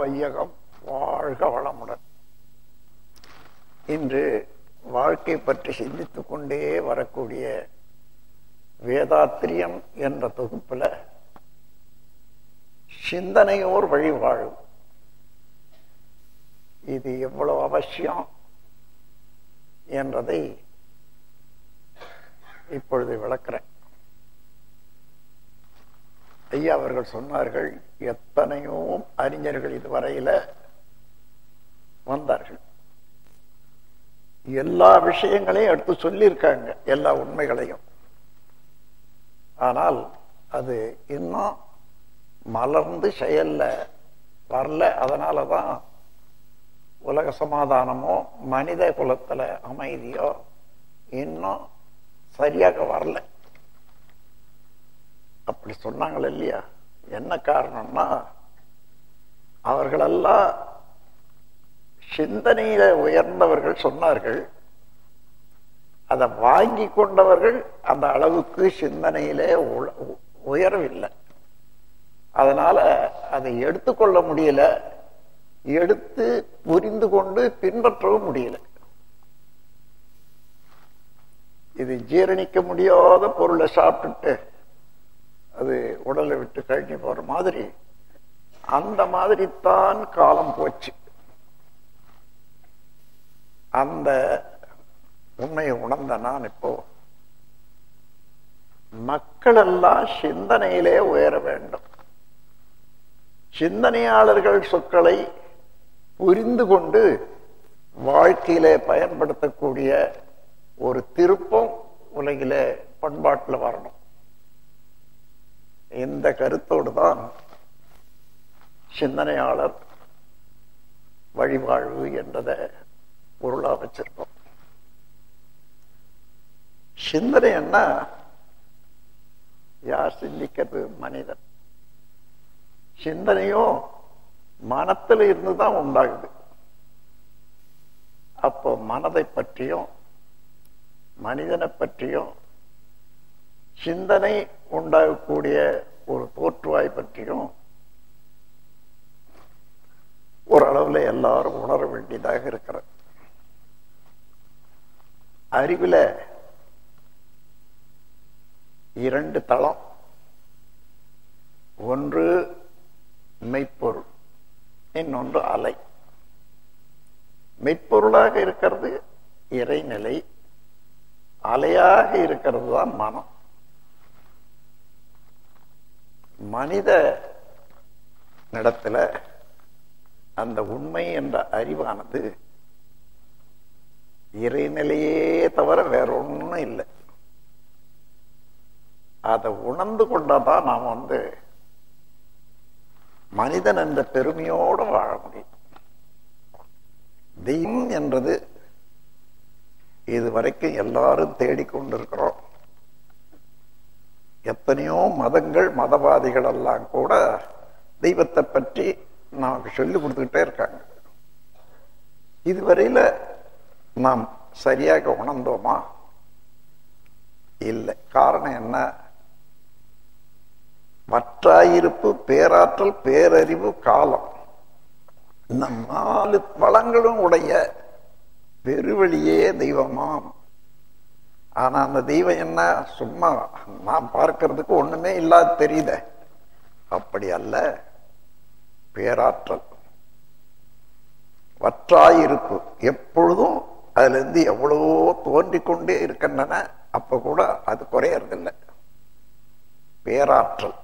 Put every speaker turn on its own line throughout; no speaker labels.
வையகம் வாழ்க வளமுடன். இன்று வாழ்க்கை பற்றி சிந்தித்துக் கொண்டே வரக்கூடிய வேதாத்திரியம் என்ற தொகுப்பில் சிந்தனையோர் வழிவாழ்வு இது எவ்வளவு அவசியம் என்றதை இப்பொழுது விளக்கிறேன். ஐயா அவர்கள் சொன்னார்கள், எத்தனையோ அறிஞர்கள் இதுவரையில வந்தார்கள், எல்லா விஷயங்களையும் எடுத்து சொல்லியிருக்காங்க, எல்லா உண்மைகளையும். ஆனால் அது இன்னும் மலர்ந்து செயல்ல வரல. அதனாலதான் உலக சமாதானமோ மனித குலத்துல அமைதியோ இன்னும் சரியாக வரல. அப்படி சொன்னாங்கள் இல்லையா? என்ன காரணம்னா, அவர்களெல்லாம் சிந்தனையில உயர்ந்தவர்கள் சொன்னார்கள். அதை வாங்கி கொண்டவர்கள் அந்த அளவுக்கு சிந்தனையிலே உயரவில்லை. அதனால அதை எடுத்துக்கொள்ள முடியல, எடுத்து புரிந்து கொண்டு பின்பற்றவும் முடியல. இது ஜீரணிக்க முடியாத பொருளை சாப்பிட்டுட்டு அது உடலை விட்டு கழனி போற மாதிரி, அந்த மாதிரி தான் காலம் போச்சு. அந்த உண்மையை உணர்ந்த நான் இப்போ மக்கள் எல்லாம் சிந்தனையிலே உயர வேண்டும். சிந்தனையாளர்கள் சொற்களை புரிந்து கொண்டு வாழ்க்கையிலே பயன்படுத்தக்கூடிய ஒரு திருப்பம் உலகிலே பண்பாட்டில் வரணும். இந்த கருத்தோடு தான் சிந்தனையாளர் வழிவாழ்வு என்றதை பொருளா வச்சிருக்கோம். சிந்தனை என்ன? யார் சிந்திக்கிறது? மனிதன். சிந்தனையும் மனத்தில் இருந்துதான் உண்டாகுது. அப்போ மனதை பற்றியும் மனிதனை பற்றியும் சிந்தனை உண்டாகக்கூடிய ஒரு தோற்றுவாய் பற்றியும் ஓரளவுல எல்லாரும் உணர வேண்டியதாக இருக்கிறது. அறிவுல இரண்டு தளம். ஒன்று மெய்ப்பொருள், இன்னொன்று அலை. மெய்ப்பொருளாக இருக்கிறது இறைநிலை, அலையாக இருக்கிறது தான் மனம். மனித இடத்துல அந்த உண்மை என்ற அறிவானது இறைநிலையே தவிர வேற ஒன்றும் இல்லை. அதை உணர்ந்து கொண்டாதான் நாம் மனிதன் என்ற பெருமையோடு வாழ முடியும். தெய்வம் என்றது இதுவரைக்கும் எல்லாரும் தேடிக்கொண்டிருக்கிறோம். எத்தனையோ மதங்கள், மதவாதிகள் எல்லாம் கூட தெய்வத்தை பற்றி நமக்கு சொல்லி கொடுத்துக்கிட்டே இருக்காங்க. இதுவரையில நாம் சரியாக உணர்ந்தோமா? இல்லை. காரணம் என்ன? வற்றாயிருப்பு, பேராற்றல், பேரறிவு, காலம், இந்த 4 வளங்களும் உடைய பெருவெளியே தெய்வமாம். ஆனா அந்த தெய்வம் என்ன? சும்மா நாம் பார்க்கறதுக்கு ஒண்ணுமே இல்லாத தெரியுத. அப்படி அல்ல. பேராற்றல், வற்றாயிருப்பு, எப்பொழுதும் அதுல இருந்து எவ்வளவோ தோன்றிக்கொண்டே இருக்கின்றன. அப்ப கூட அது குறையறதில்லை. பேராற்றல்,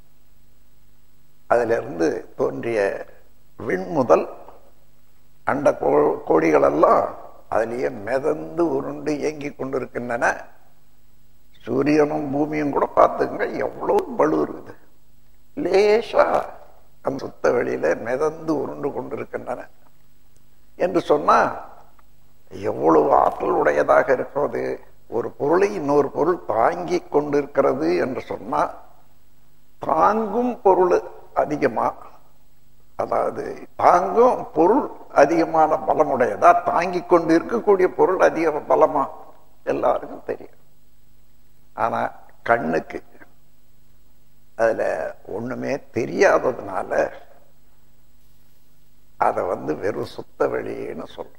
அதுல இருந்து தோன்றிய விண் முதல் அண்ட கோடிகள் எல்லாம் அதிலேயே மிதந்து உருண்டு இயங்கி கொண்டிருக்கின்றன. சூரியனும் பூமியும் கூட பார்த்துங்க, எவ்வளவு பளு இருக்குது. லேசா அந்த சுத்த வெளியில மிதந்து உருண்டு கொண்டிருக்கின்றன என்று சொன்னா எவ்வளவு ஆற்றல் உடையதாக இருக்கிறது. ஒரு பொருளை இன்னொரு பொருள் தாங்கி கொண்டிருக்கிறது என்று சொன்னா, தாங்கும் பொருள் அதிகமா, அதாவது தாங்கும் பொருள் அதிகமான பலமுடையதா, தாங்கி கொண்டு இருக்கக்கூடிய பொருள் அதிக பலமா? எல்லாருக்கும் தெரியும். ஆனா கண்ணுக்கு அதுல ஒண்ணுமே தெரியாததுனால அதை வெறும் சுத்த வெளின்னு சொல்றோம்.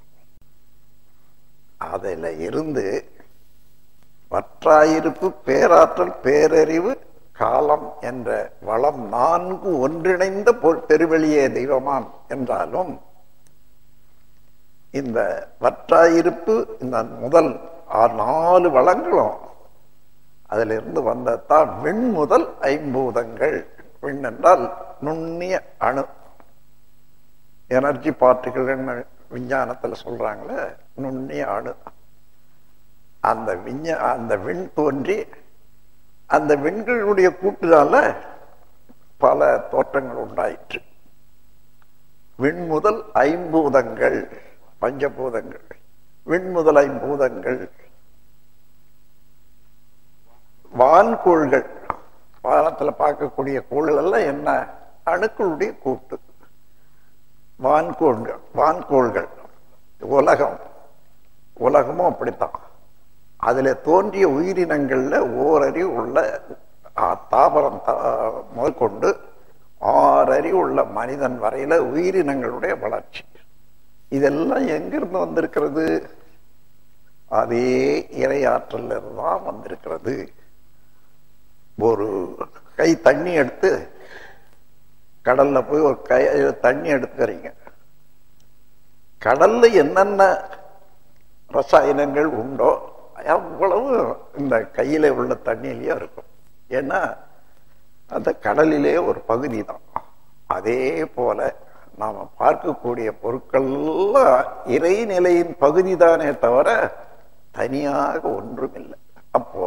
அதில் இருந்து வற்றாயிருப்பு, பேராற்றல், பேரறிவு, காலம் என்ற வளம் 4 ஒன்றிணைந்த பெருவெளியே தெய்வமாம் என்றாலும், இந்த வற்றாயிருப்பு, இந்த முதல் 4 வளங்களும் அதிலிருந்து வந்ததான் விண் முதல் 5 பூதங்கள். விண் என்றால் நுண்ணிய அணு, எனர்ஜி பார்ட்டிகள் விஞ்ஞானத்தில் சொல்றாங்களே, நுண்ணிய அணு. அந்த விண் தோன்றி அந்த விண்களுடைய கூட்டுனால பல தோற்றங்கள் உண்டாயிற்று. விண் முதல் 5 பூதங்கள், பஞ்சபூதங்கள். விண் முதல் 5 பூதங்கள். வான்கோள்கள், வானத்தில் பார்க்கக்கூடிய கோள்கள் எல்லாம் என்ன? அணுக்களுடைய கூட்டு. வான்கோள்கள். உலகமும் அப்படித்தான். அதுல தோன்றிய உயிரினங்கள்ல ஓரறிவு உள்ள தாவரம் முதற்கொண்டு 6 அறிவு உள்ள மனிதன் வரையில உயிரினங்களுடைய வளர்ச்சி. இதெல்லாம் எங்கிருந்து வந்திருக்கிறது? அதே இறையாற்றல் தான் வந்திருக்கிறது. ஒரு கை தண்ணி எடுத்து கடல்ல போய் ஒரு கை தண்ணி எடுத்துக்கிறீங்க. கடல்ல என்னென்ன ரசாயனங்கள் உண்டோ அவ்வளவு இந்த கையில உள்ள தண்ணியிலேயே இருக்கும். ஏன்னா அந்த கடலிலே ஒரு பகுதி தான். அதே போல நாம பார்க்கக்கூடிய பொருட்கள் இறைநிலையின் பகுதி தானே தவிர தனியாக ஒன்றும் இல்லை. அப்போ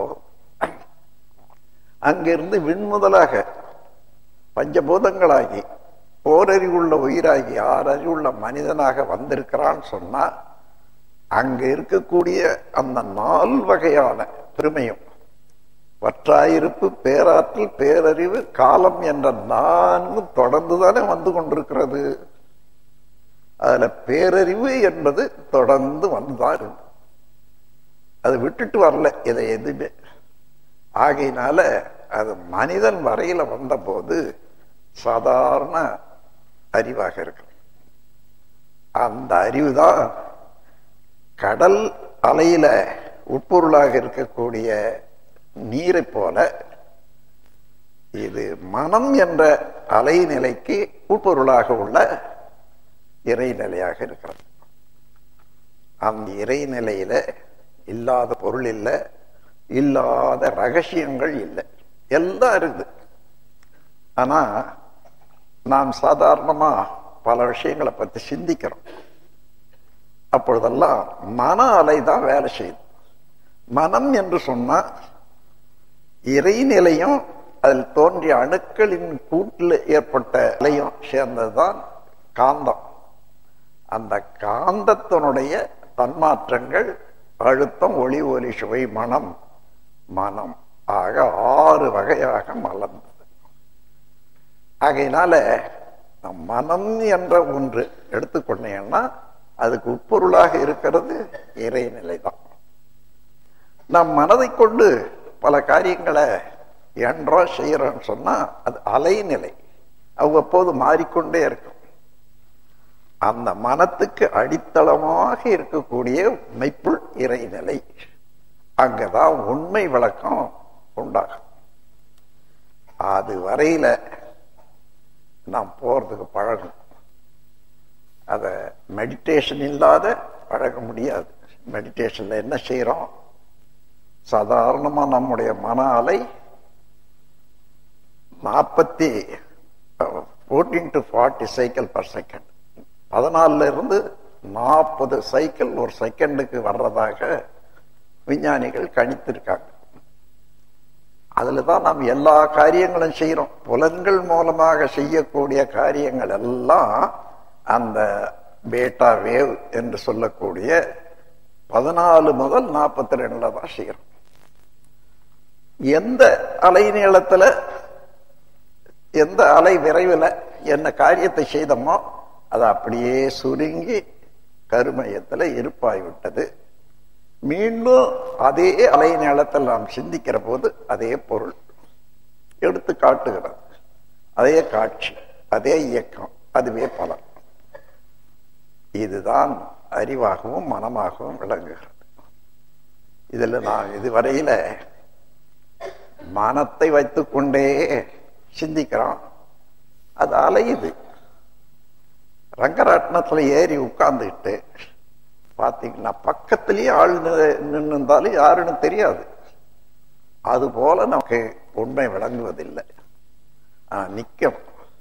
அங்கிருந்து விண்முதலாக பஞ்சபூதங்களாகி ஓரறிவுள்ள உயிராகி 6 அறிவுள்ள மனிதனாக வந்திருக்கிறான்னு சொன்னா, அங்க இருக்கக்கூடிய அந்த 4 வகையான பெருமையும், வற்றாயிருப்பு, பேராற்றல், பேரறிவு, காலம் என்ற 4 தொடர்ந்துதானே வந்து கொண்டிருக்கிறது. அதுல பேரறிவு என்பது தொடர்ந்து வந்துதான் இருக்கு. அது விட்டுட்டு வரல இதை எதுவுமே. ஆகையினால அது மனிதன் வரையில வந்த போது சாதாரண அறிவாக இருக்கு. அந்த அறிவுதான் கடல் அலையில உட்பொருளாக இருக்கக்கூடிய நீரை போல இது மனம் என்ற அலைநிலைக்கு உட்பொருளாக உள்ள இறைநிலையாக இருக்கிறது. அந்த இறைநிலையில இல்லாத பொருள் இல்லை, இல்லாத ரகசியங்கள் இல்லை, எல்லாம் இருக்குது. ஆனா நாம் சாதாரணமா பல விஷயங்களை பத்தி சிந்திக்கிறோம். அப்பொழுதெல்லாம் மன அலை தான் வேலை செய்யுது. மனம் என்று சொன்னா இறைநிலையும் அதில் தோன்றிய அணுக்களின் கூட்டில் ஏற்பட்ட அலையும் சேர்ந்ததுதான் காந்தம். அந்த காந்தத்தினுடைய தன்மாற்றங்கள் அழுத்தம், ஒளி, ஒலி, சுவை, மனம் ஆக 6 வகையாக மலர்ந்தது. ஆகையினால மனம் என்ற ஒன்று எடுத்துக்கொண்டீங்கன்னா அதுக்கு உட்பொருளாக இருக்கிறது இறைநிலை தான். நம் மனதை கொண்டு பல காரியங்களை என்றோம் செய்யறோம்னு சொன்னா அது அலைநிலை, அவ்வப்போது மாறிக்கொண்டே இருக்கும். அந்த மனத்துக்கு அடித்தளமாக இருக்கக்கூடிய மெய்ப்புள் இறைநிலை, அங்கதான் உண்மை விளக்கம் உண்டாகும். அது வரையில நாம் போறதுக்கு பழகணும். அத மெடிடேஷன் இல்லாத பழக முடியாது. மெடிடேஷன்ல என்ன செய்யறோம்? சாதாரணமா நம்முடைய மன அலை 14 to 40 சைக்கிள் பர் செகண்ட், 14 இருந்து 40 சைக்கிள் ஒரு செகண்டுக்கு வர்றதாக விஞ்ஞானிகள் கணித்திருக்காங்க. அதுலதான் நாம் எல்லா காரியங்களும் செய்யறோம். புலன்கள் மூலமாக செய்யக்கூடிய காரியங்கள் எல்லாம் அந்த பேட்டா வேவ் என்று சொல்லக்கூடிய 14 முதல் 42 தான் செய்யறோம். எந்த அலை நீளத்துல, எந்த அலை விரைவில் என்ன காரியத்தை செய்தோமோ அது அப்படியே சுருங்கி கருமையத்தில் இருப்பாய்விட்டது. மீண்டும் அதே அலை நீளத்தில் நாம் சிந்திக்கிற போது அதே பொருள் எடுத்து காட்டுகிறது. அதே காட்சி, அதே இயக்கம், அதுவே பலம். இதுதான் அறிவாகவும் மனமாகவும் விளங்குகிறது. இதுல நான் இதுவரையில மனத்தை வைத்துக் கொண்டே சிந்திக்கிறோம், அது அலையுது. ரங்கராட்டினத்துல ஏறி உட்கார்ந்துக்கிட்டு பார்த்தீங்கன்னா பக்கத்திலேயே ஆள் நின்று இருந்தாலும் யாருன்னு தெரியாது. அது போல நமக்கு உண்மை விளங்குவதில்லை. நிற்கும்,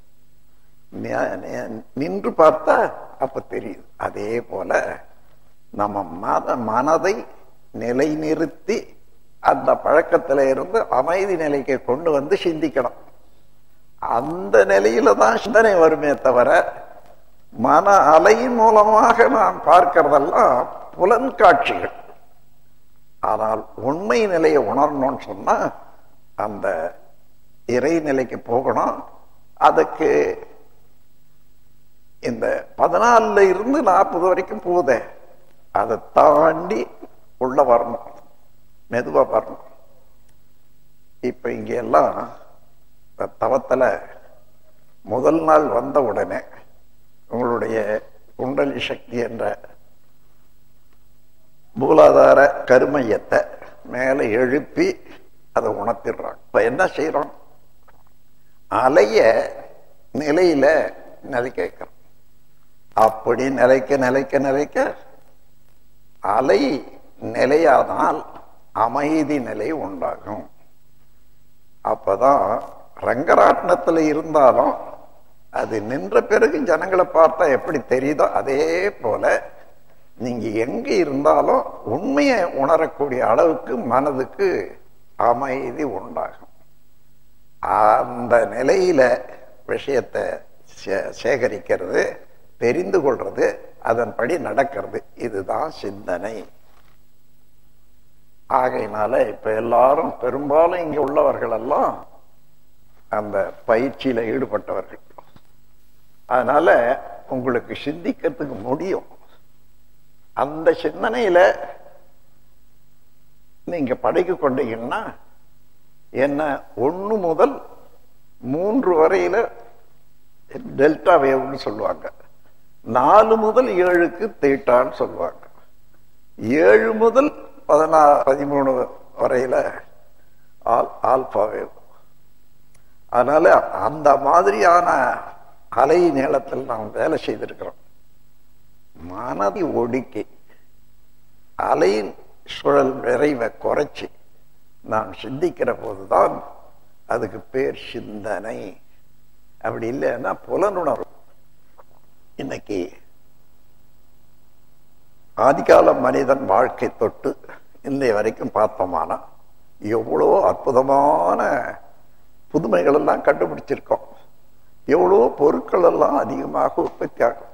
நின்று பார்த்தா அப்ப தெரியுது. அதே போல நம்ம மனதை நிலைநிறுத்தி அந்த பழக்கத்தில இருந்து அமைதி நிலைக்கு கொண்டு வந்து சிந்திக்கணும். அந்த நிலையில தான் சிந்தனை வருமே தவிர, மன அலையின் மூலமாக நாம் பார்க்கிறதெல்லாம் புலன்காட்சிகள். ஆனால் உண்மை நிலையை உணரணும்னு சொன்னா அந்த இறைநிலைக்கு போகணும். அதுக்கு இந்த 14 இருந்து 40 வரைக்கும் போதே, அதை தாண்டி உள்ள வரணும், மெதுவா வரணும். இப்ப இங்க எல்லாம் தவத்துல முதல் நாள் வந்த உடனே உங்களுடைய குண்டலி சக்தி என்ற மூலாதார கருமையத்தை மேல எழுப்பி அதை உணர்த்திடுறாங்க. இப்ப என்ன செய்யறோம்? அலைய நிலையில நிலைக்க வைக்கிறோம். அப்படி நிலைக்க நிலைக்க நிலைக்க அலை நிலையானால் அமைதி நிலை உண்டாகும். அப்பதான் ரங்கராட்டினத்துல இருந்தாலும் அது நின்ற பிறகு ஜனங்களை பார்த்தா எப்படி தெரியுதோ அதே போல நீங்க எங்க இருந்தாலும் உண்மையை உணரக்கூடிய அளவுக்கு மனதுக்கு அமைதி உண்டாகும். அந்த நிலையில விஷயத்தை சேகரிக்கிறது, தெரிந்து கொள்றது, அதன்படி நடக்கிறது. இதுதான் சிந்தனை. ஆகையினால இப்ப எல்லாரும் பெரும்பாலும் இங்க உள்ளவர்கள் எல்லாம் அந்த பயிற்சியில ஈடுபட்டவர்கள். அதனால உங்களுக்கு சிந்திக்கிறதுக்கு முடியும். அந்த சிந்தனையில நீங்க படைக்க கொண்டீங்கன்னா என்ன 1 முதல் 3 வரையில டெல்டா வேவ்னு சொல்லுவாங்க. 4 முதல் 7க்கு தீட்டான்னு சொல்லுவாங்க. 7 முதல் 13 வரையில ஆல்பா வேவ். அதனால அந்த மாதிரியான அலை நீளத்தில் நாம் வேலை செய்திருக்கிறோம். மனதை ஒடுக்கி அலையின் சுழல் விரைவை குறைச்சி நாம் சிந்திக்கிற போதுதான் அதுக்கு பேர் சிந்தனை. அப்படி இல்லைன்னா புலனுணர்வு. இன்னைக்கு ஆதிகால மனிதன் வாழ்க்கை தொட்டு இன்னை வரைக்கும் பார்த்தோமானா எவ்வளோ அற்புதமான புதுமைகள் எல்லாம் கண்டுபிடிச்சிருக்கோம். எவ்வளோ பொருட்கள் எல்லாம் அதிகமாக உற்பத்தி ஆகும்.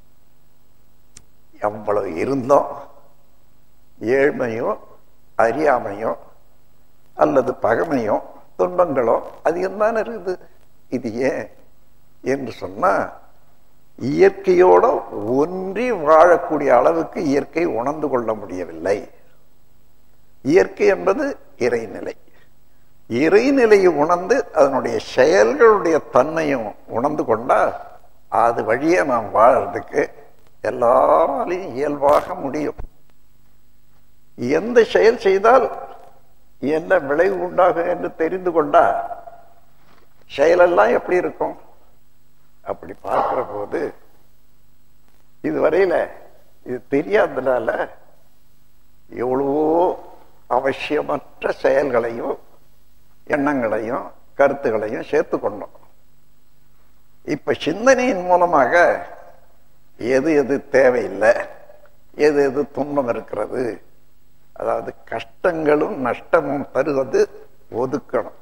எவ்வளவு இருந்தோம் ஏழ்மையோ அறியாமையோ அல்லது பகைமையோ துன்பங்களோ அதிகம்தான் இருக்குது. இது ஏன் என்று சொன்னா இயற்கையோட ஒன்றி வாழக்கூடிய அளவுக்கு இயற்கை உணர்ந்து கொள்ள முடியவில்லை. இயற்கை என்பது இறைநிலை. இறைநிலையை உணர்ந்து அதனுடைய செயல்களுடைய தன்மையும் உணர்ந்து கொண்டா அது வழியே நாம் வாழறதுக்கு எல்லாராலையும் இயல்பாக முடியும். எந்த செயல் செய்தால் என்ன விளைவு உண்டாகும் என்று தெரிந்து கொண்டா செயலெல்லாம் எப்படி இருக்கும்? அப்படி பார்க்கிற போது இதுவரையில இது தெரியாததுனால எவ்வளவோ அவசியமற்ற செயல்களையும் எண்ணங்களையும் கருத்துக்களையும் சேர்த்து கொண்டோம். இப்ப சிந்தனையின் மூலமாக எது எது தேவையில்லை, எது எது துன்பம் இருக்கிறது, அதாவது கஷ்டங்களும் நஷ்டமும் தருவது ஒதுக்கணும்.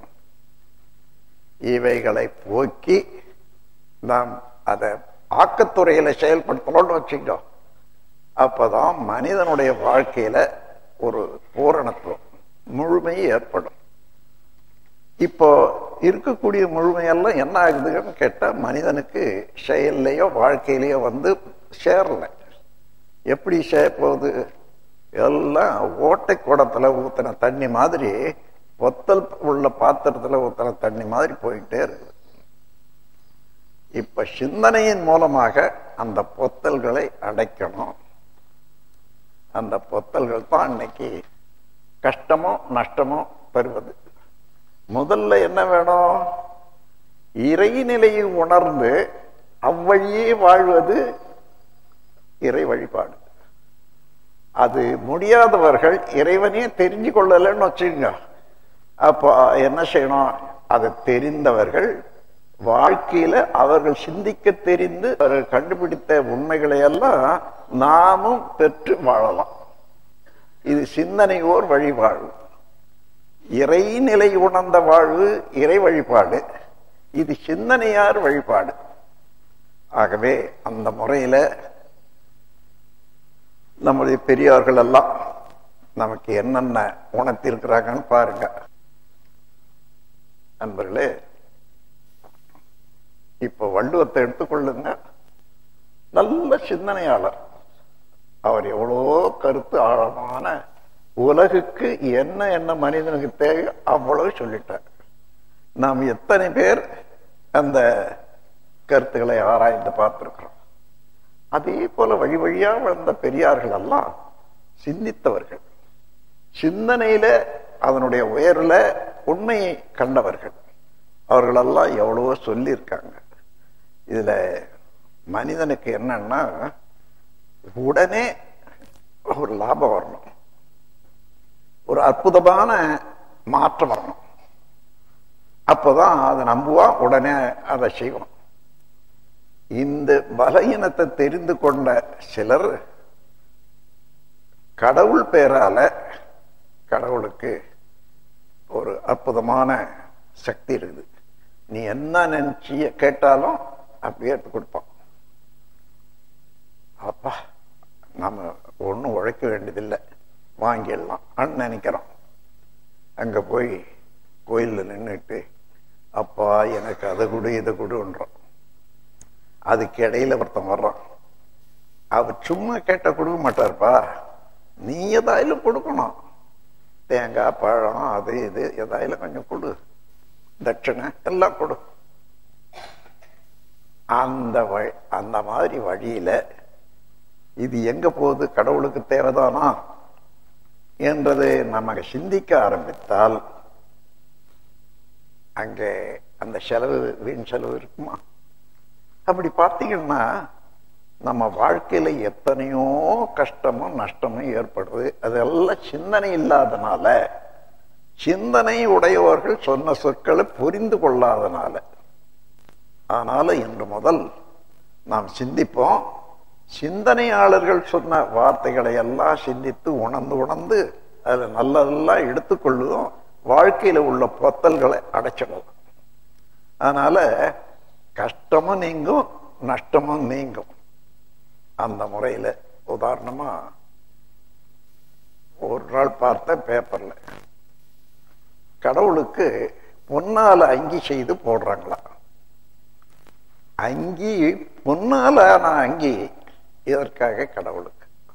இவைகளை போக்கி நாம் அதை ஆக்கத்துறையில செயல்படுத்தணும்னு வச்சுக்கிட்டோம். அப்பதான் மனிதனுடைய வாழ்க்கையில ஒரு பூரணத்துவம் முழுமை ஏற்படும். இப்போ இருக்கக்கூடிய முழுமையெல்லாம் என்ன ஆகுதுன்னு கேட்டா மனிதனுக்கு செயல்லையோ வாழ்க்கையிலையோ வந்து சேரல. எப்படி போகுது? எல்லாம் ஓட்டை குடத்துல ஊத்தின தண்ணி மாதிரி, ஒத்தல் உள்ள பாத்திரத்துல ஊத்தின தண்ணி மாதிரி போயிட்டே இருக்குது. இப்ப சிந்தனையின் மூலமாக அந்த பொத்தல்களை அடைக்கணும். அந்த பொத்தல்கள் தான் இன்னைக்கு கஷ்டமோ நஷ்டமோ தருவது. முதல்ல என்ன வேணும்? இறைநிலையை உணர்ந்து அவ்வழியே வாழ்வது இறை வழிபாடு. அது முடியாதவர்கள் இறைவனே தெரிஞ்சு கொள்ளலன்னு வச்சுங்க. அப்போ என்ன செய்யணும்? அதை தெரிந்தவர்கள் வாழ்க்கையில அவர்கள் சிந்திக்க தெரிந்து அவர்கள் கண்டுபிடித்த உண்மைகளை எல்லாம் நாமும் பெற்று வாழலாம். இது சிந்தனையோர் வழிபாடு. இறைநிலை உணர்ந்த வாழ்வு இறை வழிபாடு, இது சிந்தனையார் வழிபாடு. ஆகவே அந்த முறையில நம்முடைய பெரியோர்கள் எல்லாம் நமக்கு என்னென்ன உணர்த்திருக்கிறாங்கன்னு பாருங்க நண்பர்களே. இப்ப வள்ளுவத்தை எடுத்துக்கொள்ளுங்க. நல்ல சிந்தனையாளர். அவர் எவ்வளோ கருத்து ஆழமான, உலகுக்கு என்ன என்ன மனிதனுக்கு தேவை அவ்வளவு சொல்லிட்டார். நாம் எத்தனை பேர் அந்த கருத்துக்களை ஆராய்ந்து பார்த்திருக்கிறோம். அதே போல வழி வழியா வந்த பெரியார்கள் எல்லாம் சிந்தித்தவர்கள், சிந்தனையில அதனுடைய உயர்வுல உண்மையை கண்டவர்கள். அவர்களெல்லாம் எவ்வளவோ சொல்லியிருக்காங்க. இதுல மனிதனுக்கு என்னன்னா, உடனே ஒரு லாபம் வரணும், ஒரு அற்புதமான மாற்றம் வரணும். அப்பதான் அதை நம்புவான், உடனே அதை செய்வான். இந்த பலகீனத்தை தெரிந்து கொண்ட சிலர் கடவுள் பேரால, கடவுளுக்கு ஒரு அற்புதமான சக்தி இருக்குது. நீ என்ன நினைச்சி கேட்டாலும் அப்படியே எடுத்து கொடுப்பான். அப்பா நம்ம ஒன்றும் உழைக்க வேண்டியதில்லை, வாங்கிடலாம் நினைக்கிறோம். அங்க போய் கோயிலில் நின்றுட்டு அப்பா எனக்கு அதை கொடு இதை கொடுன்றோம். அதுக்கு இடையில ஒருத்தன் வர்றான். அவர் சும்மா கேட்ட கொடுக்க மாட்டார்ப்பா, நீ எதாயிலும் கொடுக்கணும். தேங்காய் பழம் அது இது எதாயிலும் கொஞ்சம் கொடு, தட்சணை எல்லாம் கொடு. அந்த மாதிரி வழியில இது எங்க போகுது? கடவுளுக்கு தேவைதானா என்றதை நமக்கு சிந்திக்க ஆரம்பித்தால் அங்கே அந்த செலவு, வீண் செலவு இருக்குமா? அப்படி பார்த்தீங்கன்னா நம்ம வாழ்க்கையில எத்தனையோ கஷ்டமும் நஷ்டமும் ஏற்படுது. அதெல்லாம் சிந்தனை இல்லாதனால, சிந்தனை உடையவர்கள் சொன்ன சொற்களை புரிந்து கொள்ளாதனால. அதனால இன்று முதல் நாம் சிந்திப்போம். சிந்தனையாளர்கள் சொன்ன வார்த்தைகளை எல்லாம் சிந்தித்து உணர்ந்து உணர்ந்து அதுல நல்லதெல்லாம் எடுத்துக்கொள்ளுவோம். வாழ்க்கையில உள்ள பொத்தல்களை அடைச்சிடலாம். அதனால கஷ்டமும் நீங்கும், நஷ்டமும் நீங்கும். அந்த முறையில உதாரணமா ஒரு நாள் பார்த்த பேப்பர்ல, கடவுளுக்கு பொன்னால அங்கி செய்து போடுறாங்களா. அங்கி பொன்னால அங்கி இதற்காக கடவுளுக்கு.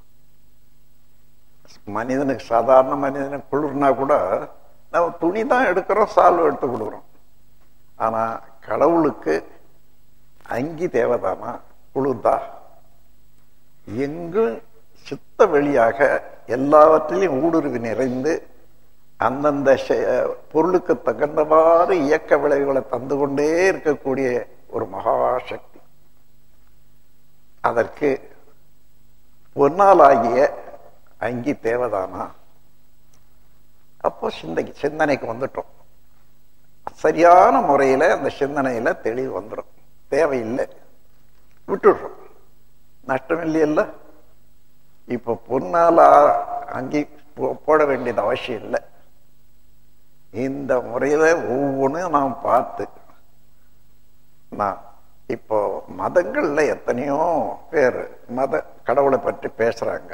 மனிதனுக்கு, சாதாரண மனிதனுக்கு குளிர்னா கூட நம்ம துணி தான் எடுக்கிறோம், சால்வை எடுத்து கொடுக்குறோம். ஆனா கடவுளுக்கு அங்கி தேவைதானா? குளிர்தா? எங்கும் சித்த வெளியாக எல்லாவற்றிலையும் ஊடுருவி நிறைந்து அந்தந்த பொருளுக்கு தகுந்தவாறு இயக்க விளைவுகளை தந்து கொண்டே இருக்கக்கூடிய ஒரு மகாசக்தி. அதற்கு பொன்னாலாகிய அங்கி தேவைதானா? அப்போ சிந்தனைக்கு வந்துட்டோம். சரியான முறையில அந்த சிந்தனையில தெளிவு வந்துடும். தேவையில்லை, விட்டுடுறோம். நஷ்டம் இல்லையல்ல. இப்ப பொன்னால அங்கி போட வேண்டியது அவசியம் இல்லை. இந்த முறையில ஒவ்வொன்றும் நாம் பார்த்து, நான் இப்போ மதங்கள்ல எத்தனையோ பேர் கடவுளை பற்றி பேசுறாங்க,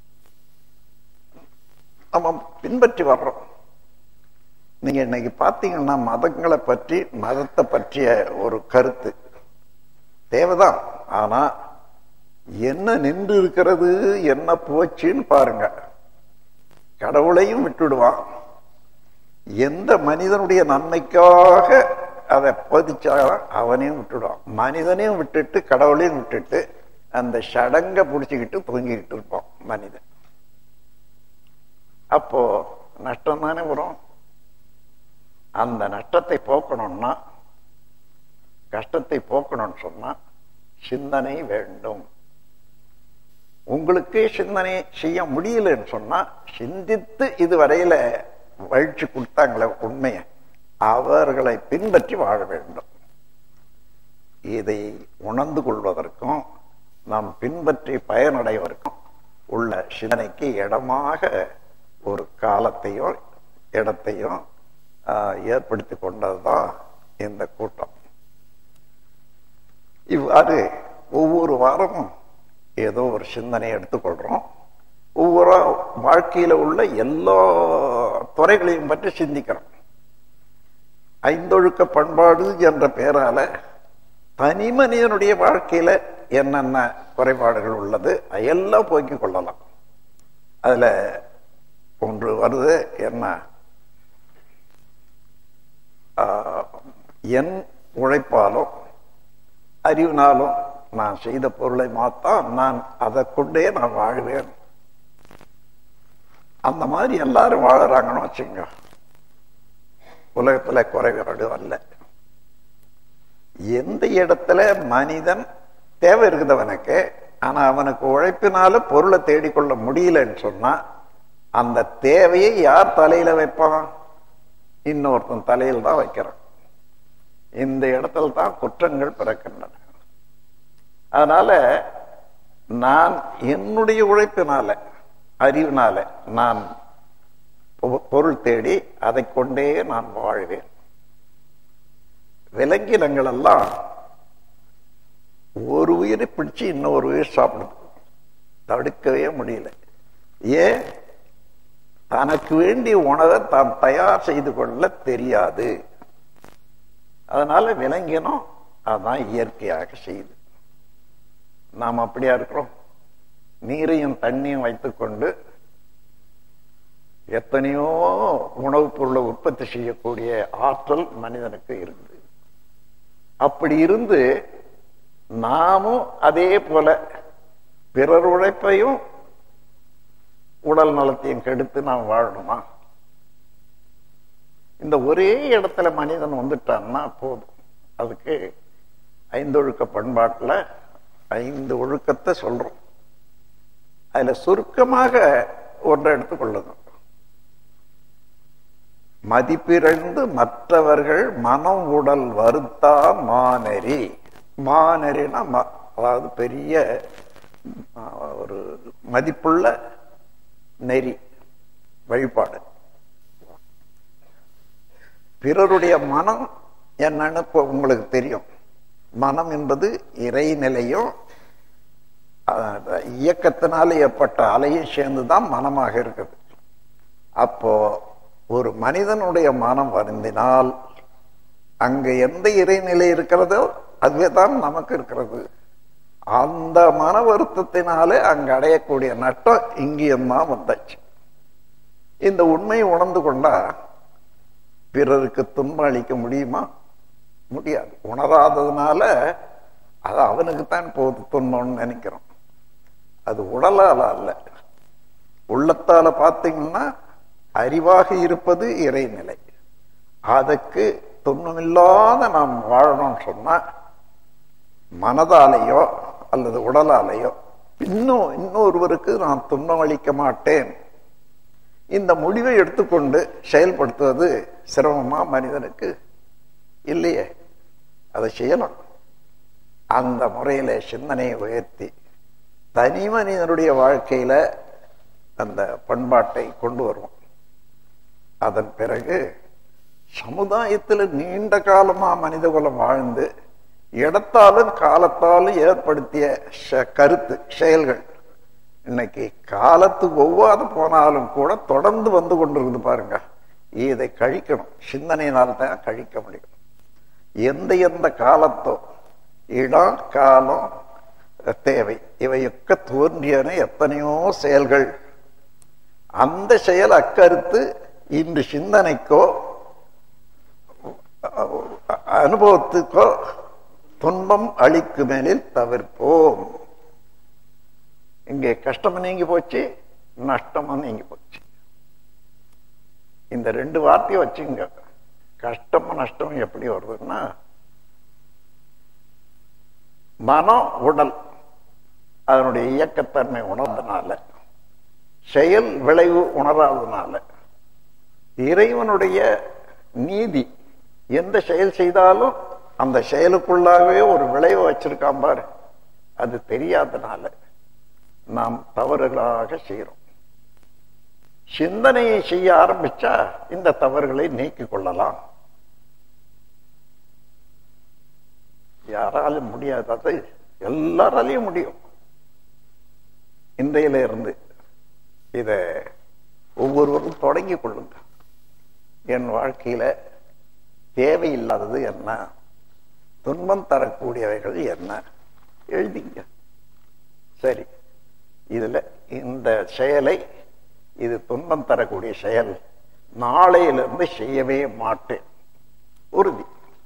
நம்ம பின்பற்றி வர்றோம். நீங்க இன்னைக்கு பாத்தீங்கன்னா மதங்களை பற்றி, மதத்தை பற்றிய ஒரு கருத்து தேவைதான். ஆனா என்ன நின்று இருக்கிறது, என்ன போச்சுன்னு பாருங்க. கடவுளையும் விட்டுடுவான். எந்த மனிதனுடைய நன்மைக்காக அதை போதிச்சாலும் அவனையும் விட்டுடுவான். மனிதனையும் விட்டுட்டு கடவுளையும் விட்டுட்டு அந்த சடங்க பிடிச்சிக்கிட்டு தூங்கிக்கிட்டு இருப்போம் மனிதன். அப்போ நஷ்டம் தானே வரும். அந்த நஷ்டத்தை போக்கணும்னா, கஷ்டத்தை போக்கணும்னு சொன்னா சிந்தனை வேண்டும். உங்களுக்கே சிந்தனை செய்ய முடியலன்னு சொன்னா, சிந்தித்து இதுவரையில வழிச்சு கொடுத்தாங்களே உண்மையை, அவர்களை பின்பற்றி வாழ வேண்டும். இதை உணர்ந்து கொள்வதற்கும் நாம் பின்பற்றி பயனடைவதற்கும் உள்ள சிந்தனைக்கு இடமாக ஒரு காலத்தையும் இடத்தையும் ஏற்படுத்தி கொண்டதுதான் இந்த கூட்டம். இவ்வாறு ஒவ்வொரு வாரமும் ஏதோ ஒரு சிந்தனையை எடுத்துக்கொள்றோம். ஒவ்வொரு வாழ்க்கையில உள்ள எல்லா துறைகளையும் பற்றி சிந்திக்கிறோம். ஐந்தொழுக்க பண்பாடு என்ற பெயரால தனி மனிதனுடைய வாழ்க்கையில என்னென்ன குறைபாடுகள் உள்ளது அதையெல்லாம் போக்கிக் கொள்ளலாம். அதுல ஒன்று வருது, என்ன, என் உழைப்பாலும் அறிவினாலும் நான் செய்த பொருளை மாத்தான் நான் அதை கொண்டே நான் வாழ்வேன். அந்த மாதிரி எல்லாரும் வாழறாங்கன்னு வச்சுங்க, உலகத்துல குறைபாடு அல்ல. எந்த இடத்துல மனிதன் தேவை இருக்குதவனுக்கு, ஆனா அவனுக்கு உழைப்பினால பொருளை தேடிக்கொள்ள முடியலன்னு சொன்னா அந்த தேவையை யார் தலையில வைப்பான்? இன்னொருத்தன் தலையில் தான் வைக்கிறான். இந்த இடத்துல தான் குற்றங்கள் பிறக்கின்றன. அதனால நான் என்னுடைய உழைப்பினால அறிவினால நான் பொருள் தேடி அதை கொண்டே நான் வாழ்வேன். விலங்கினங்கள் எல்லாம் ஒரு உயிரை பிடிச்சு இன்னொரு உயிர் சாப்பிடுது, தடுக்கவே முடியல. ஏன்? தனக்கு வேண்டிய உணவை தான் தயார் செய்து கொள்ள தெரியாது. அதனால விலங்கினம் அதான் இயற்கையாக செய்யுது. நாம் அப்படியா இருக்கிறோம்? நீரையும் தண்ணியும் வைத்துக்கொண்டு எத்தனையோ உணவுப் பொருளை உற்பத்தி செய்யக்கூடிய ஆற்றல் மனிதனுக்கு இருக்குது. அப்படி இருந்து நாமும் அதே போல பிறர் உழைப்பையும் உடல் நலத்தையும் கெடுத்து நாம் வாழணுமா? இந்த ஒரே இடத்துல மனிதன் வந்துட்டான்னா போதும். அதுக்கு ஐந்தொழுக்க பண்பாட்டுல 5 ஒழுக்கத்தை சொல்றோம். அதுல சுருக்கமாக ஒன்றை எடுத்துக்கொள்ளுங்க. மதிப்பிறந்து மற்றவர்கள் மனம் உடல் வருத்தா மானரி. மானரினா அதாவது பெரிய ஒரு மதிப்புள்ள நெறி வழிபாடு. பிறருடைய மனம் என்னன்னு உங்களுக்கு தெரியும். மனம் என்பது இறைநிலையும் இயக்கத்தினால ஏற்பட்ட அலையும் சேர்ந்துதான் மனமாக இருக்குது. அப்போ ஒரு மனிதனுடைய மனம் வருந்தினால் அங்க எந்த இறைநிலை இருக்கிறதோ அதுவே தான் நமக்கு இருக்கிறது. அந்த மன வருத்தத்தினாலே அங்கு அடையக்கூடிய நட்டம் இங்கேயும்தான் வந்தாச்சு. இந்த உண்மையை உணர்ந்து கொண்டா பிறருக்கு துன்பம் அளிக்க முடியுமா? முடியாது. உணராததுனால அது அவனுக்குத்தான் போது துன்பம்னு நினைக்கிறோம். அது உடலால அல்ல, உள்ளத்தால பார்த்தீங்கன்னா அறிவாக இருப்பது இறைநிலை. அதுக்கு துன்பமில்லாத நாம் வாழணும்னு சொன்னா மனதாலேயோ அல்லது உடலாலேயோ இன்னொருவருக்கு நான் துன்பம் அளிக்க மாட்டேன் இந்த முடிவை எடுத்துக்கொண்டு செயல்படுத்துவது சிரமமா மனிதனுக்கு? இல்லையே. அதை செய்யலாம். அந்த முறையில சிந்தனையை உயர்த்தி தனி மனிதனுடைய வாழ்க்கையில அந்த பண்பாட்டை கொண்டு வருவோம். அதன் பிறகு சமுதாயத்தில் நீண்ட காலமா மனித குலம் வாழ்ந்து இடத்தாலும் காலத்தாலும் ஏற்படுத்திய கருத்து செயல்கள் இன்னைக்கு காலத்துக்கு ஒவ்வாது போனாலும் கூட தொடர்ந்து வந்து கொண்டிருக்குது பாருங்க. இதை கழிக்கணும். சிந்தனையினால்தான் கழிக்க முடியும். எந்த காலத்தோ இடம் காலம் தேவை இவையொக்க தோன்றியன எத்தனையோ செயல்கள். அந்த செயல் அக்கருத்து இன்று சிந்தனைக்கோ அனுபவத்துக்கோ துன்பம் அளிக்கும் மேலில் தவிர்ப்போம் இங்கே கஷ்டமும் நீங்கி போச்சு, நஷ்டமும் நீங்கி போச்சு. இந்த ரெண்டு வார்த்தையை வச்சுங்க. கஷ்டமும் நஷ்டமும் எப்படி வருதுன்னா, மனம் உடல் அதனுடைய இயக்கத்தன்மை உணர்ந்தனால, செயல் விளைவு உணராதனால, இறைவனுடைய நீதி எந்த செயல் செய்தாலும் அந்த செயலுக்குள்ளாகவே ஒரு விளைவு வச்சிருக்கான் பாரு, அது தெரியாதனால நாம் தவறுகளாக செய்யறோம். சிந்தனையை செய்ய ஆரம்பிச்சா இந்த தவறுகளை நீக்கிக் கொள்ளலாம். யாராலும் முடியாதது எல்லாராலையும் முடியும். இன்றையில இருந்து இத ஒவ்வொருவரும் தொடங்கி கொள்ளுங்க. என் வாழ்க்கையில தேவையில்லாதது என்ன, துன்பம் தரக்கூடியவைகள் என்ன எழுதிங்க. சரி, இதுல இந்த செயலை, இது துன்பம் தரக்கூடிய செயல், நாளையிலிருந்து செய்யவே மாட்டேன் உறுதி.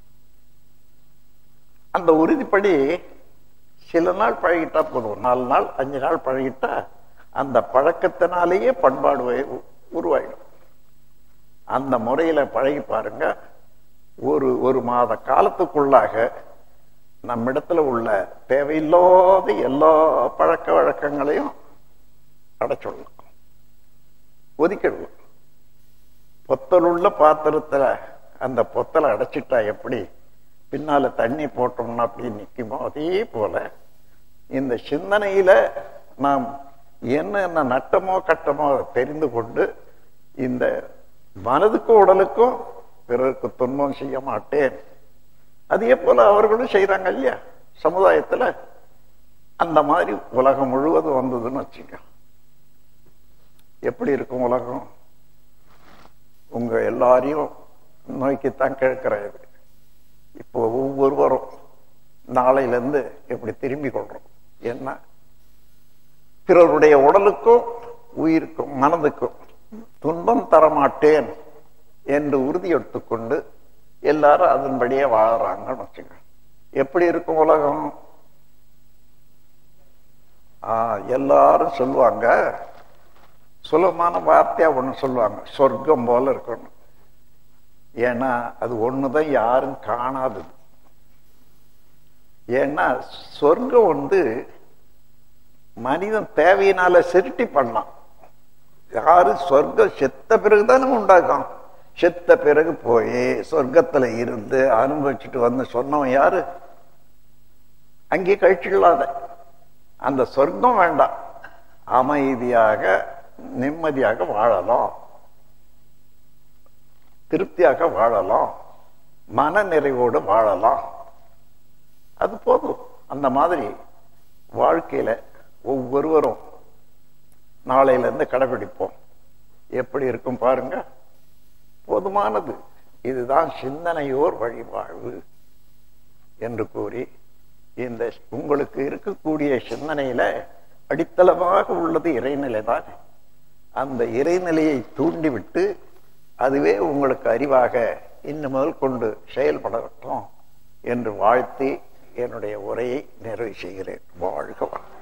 அந்த உறுதிப்படி சில நாள் பழகிட்டா போதும். 4 நாள் 5 நாள் பழகிட்டா அந்த பழக்கத்தினாலேயே பண்பாடு உருவாயிடும். அந்த முறையில பழகி பாருங்க. ஒரு மாத காலத்துக்குள்ளாக நம்மிடத்துல உள்ள தேவையில்லாத எல்லா பழக்க வழக்கங்களையும் அடைச்சுடலாம், ஒதுக்கிடலாம். பொத்தல் உள்ள பாத்திரத்துல அந்த பொத்தலை அடைச்சிட்டா எப்படி பின்னால தண்ணி போட்டோம்னா அப்படி நிக்குமோ, அதே போல இந்த சிந்தனையில நாம் என்ன நட்டமோ கட்டமோ தெரிந்து கொண்டு இந்த மனதுக்கும் உடலுக்கும் பிறருக்கு துன்பம் செய்ய மாட்டேன். அதே போல அவர்களும் செய்யறாங்க இல்லையா சமுதாயத்துல. அந்த மாதிரி உலகம் முழுவதும் வந்ததுன்னு வச்சுக்க, எப்படி இருக்கும் உலகம்? உங்க எல்லாரையும் நோய்க்குத்தான் கேட்கிறது. இப்போ ஒவ்வொருவரும் நாளையிலிருந்து எப்படி திரும்பி கொள்றோம்? என்ன, பிறருடைய உடலுக்கும் உயிருக்கும் மனதுக்கும் துன்பம் தரமாட்டேன் என்று உறுதி எடுத்துக்கொண்டு எல்லாரும் அதன்படியே வாழறாங்கன்னு வச்சுக்க. எப்படி இருக்கும் உலகம்? எல்லாரும் சொல்லுவாங்க, சுலபமான வார்த்தையா ஒண்ணு சொல்லுவாங்க, சொர்க்கம் போல இருக்கணும். ஏன்னா அது ஒண்ணுதான் யாரும் காணாதது. ஏன்னா சொர்க்கம் மனிதன் தேவையினால சிருட்டி பண்ணலாம். யாரும் சொர்க்கம் செத்த பிறகுதானே உண்டாக்கும். செத்த பிறகு போய் சொர்க்கத்துல இருந்து அனுபவிச்சுட்டு வந்து சொன்னவன் யாரு? அங்கே கழிச்சிடலாத. அந்த சொர்க்கம் வேண்டாம், அமைதியாக நிம்மதியாக வாழலாம், திருப்தியாக வாழலாம், மன நிறைவோடு வாழலாம், அது போதும். அந்த மாதிரி வாழ்க்கையில ஒவ்வொருவரும் நாளையில இருந்து கடைபிடிப்போம். எப்படி இருக்கும் பாருங்க, போதுமானது. இதுதான் சிந்தனையோர் வழிவாழ்வு என்று கூறி, இந்த உங்களுக்கு இருக்கக்கூடிய சிந்தனையில அடித்தளமாக உள்ளது இறைநிலை தான். அந்த இறைநிலையை தூண்டிவிட்டு அதுவே உங்களுக்கு அறிவாக இன்னும் முதல் கொண்டு செயல்படட்டும் என்று வாழ்த்தி என்னுடைய உரையை நிறைவு செய்கிறேன். வாழ்க வளம்.